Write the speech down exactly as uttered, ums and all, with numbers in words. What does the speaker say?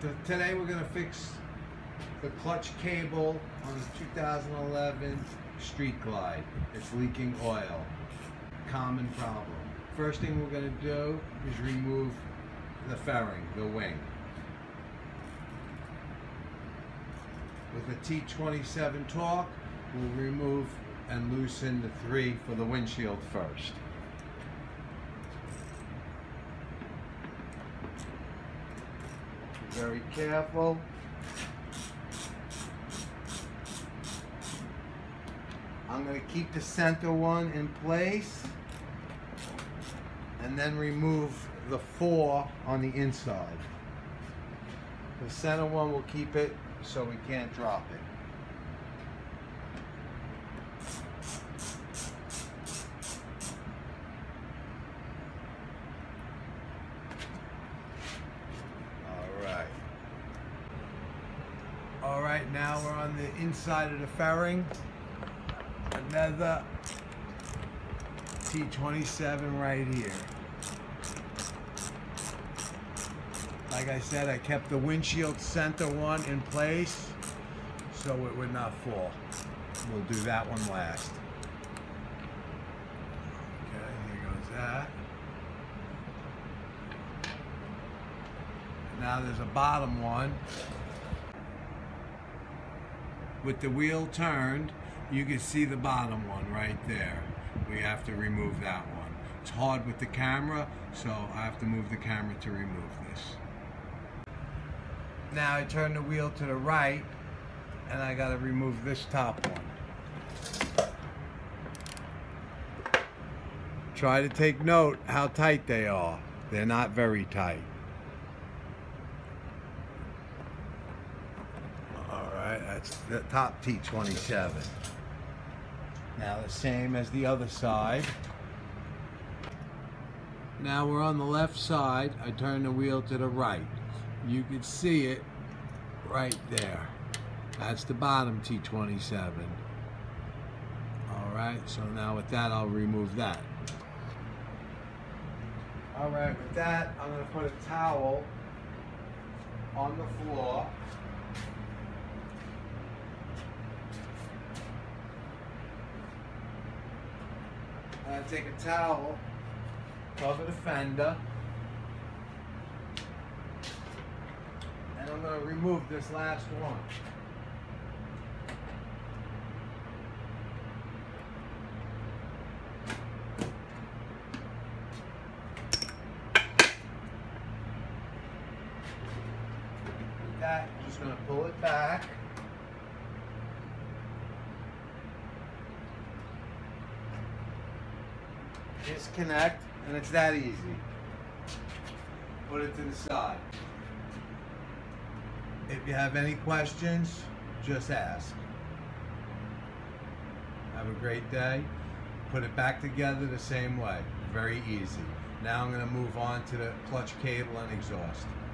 Today we're going to fix the clutch cable on the two thousand eleven Street Glide. It's leaking oil. Common problem. First thing we're going to do is remove the fairing, the wing. With a T twenty-seven torque, we'll remove and loosen the three for the windshield first. Be very careful. I'm going to keep the center one in place and then remove the four on the inside. The center one will keep it so we can't drop it. Alright. Alright, now we're on the inside of the fairing. Another T twenty-seven right here. Like I said, I kept the windshield center one in place so it would not fall. We'll do that one last. Okay, here goes that. Now there's a bottom one. With the wheel turned, you can see the bottom one right there. We have to remove that one. It's hard with the camera, so I have to move the camera to remove this. Now I turn the wheel to the right, and I gotta remove this top one. Try to take note how tight they are. They're not very tight. Alright, that's the top T twenty-seven. Now the same as the other side. Now we're on the left side. I turn the wheel to the right. You can see it right there. That's the bottom T twenty-seven. Alright, so now with that I'll remove that. Alright, with that I'm going to put a towel on the floor. I'm going to take a towel, cover the fender, and I'm going to remove this last one. With that, I'm just going to pull it back. Disconnect, and it's that easy. Put it to the side. If you have any questions, just ask. Have a great day. Put it back together the same way. Very easy. Now I'm going to move on to the clutch cable and exhaust.